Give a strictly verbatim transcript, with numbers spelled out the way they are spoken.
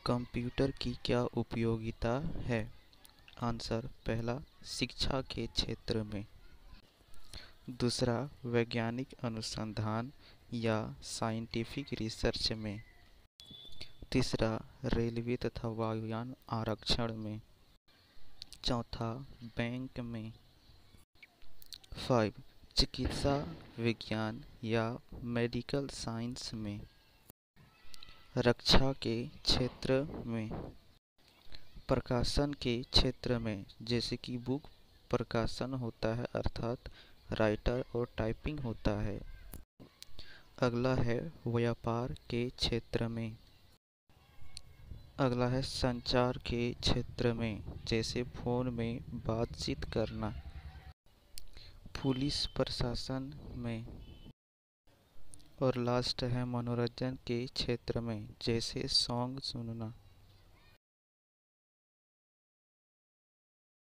Computer की क्या उपयोगिता है? आंसर पहला, शिक्षा के क्षेत्र में। दूसरा, वैज्ञानिक अनुसंधान या साइंटिफिक रिसर्च में। तीसरा, रेलवे तथा वायुयान आरक्षण में। चौथा, बैंक में। फाइव, चिकित्सा विज्ञान या मेडिकल साइंस में। रक्षा के क्षेत्र में। प्रकाशन के क्षेत्र में, जैसे कि बुक प्रकाशन होता है अर्थात राइटर और टाइपिंग होता है। अगला है व्यापार के क्षेत्र में। अगला है संचार के क्षेत्र में, जैसे फोन में बातचीत करना। पुलिस प्रशासन में। और लास्ट है मनोरंजन के क्षेत्र में, जैसे सॉन्ग सुनना।